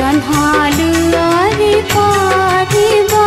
जन्हालुआरे पढ़िबा।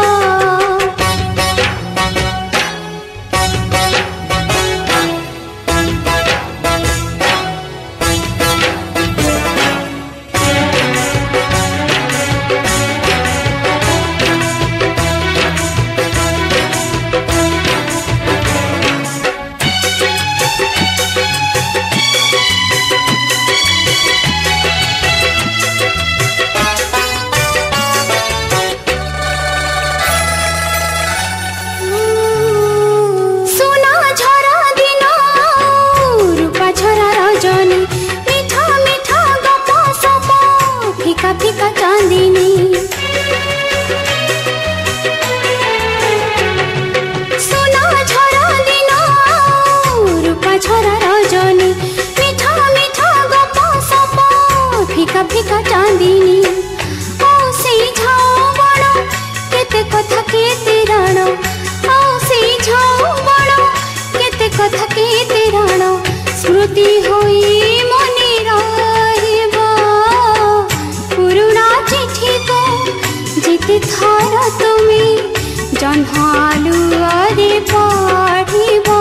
फिका चांदनी सोना झरा दिन रूपा झरा रजनी मीठा मीठा गप सप फिका फिका चांदनी ओ से झाओ बड़ केते कथा केते राण ओ से झाओ बड़ केते कथा केते राण स्मृति होई मने जिते थर तुमी जन्हालुआरे पढ़िबा।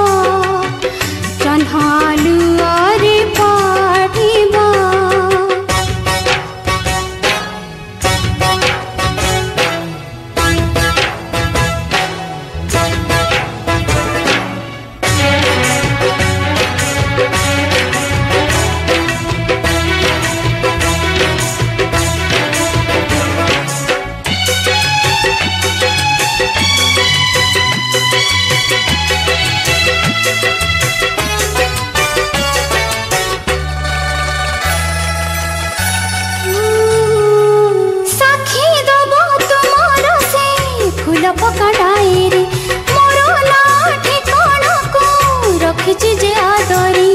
जन्हालुआरे पढ़िबा। पकड़ाई रे मोरो लाठी कोण को रखिछि जे आदरी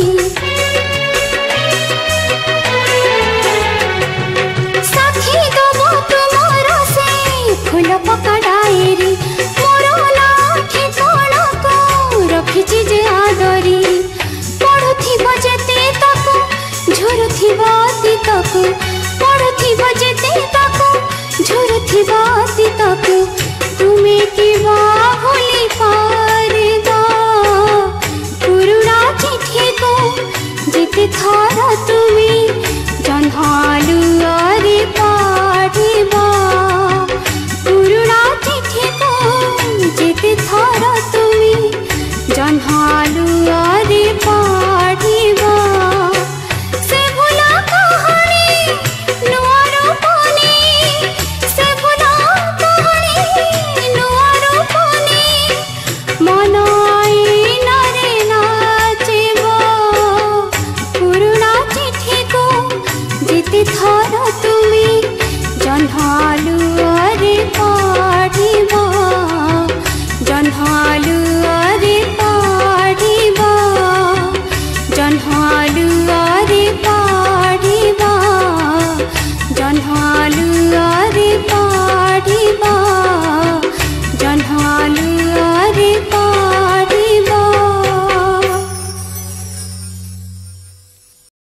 साखी दबो तुमर से फूल पकड़ाई रे मोरो लाठी कोण को रखिछि जे आदरी पढ़ुथिबो जेते ताको झुरुथिबो ती ताको पढ़ुथिबो जेते ताको झुरुथिबो ती ताको तुम्हें किवा भूली पारदा पुरुना चिट्ठी को जिते थर तुमी जन्हालुआरे पढ़िबा। पुरुना चिट्ठी को जिते थर तुमी जन्हालुआरे पढ़िबा। से भुला कहानी नुआ रूपनी से भुला मन आईनारे नाचिबो पुरुना चिट्ठी को जिते थर तुमी जन्हालु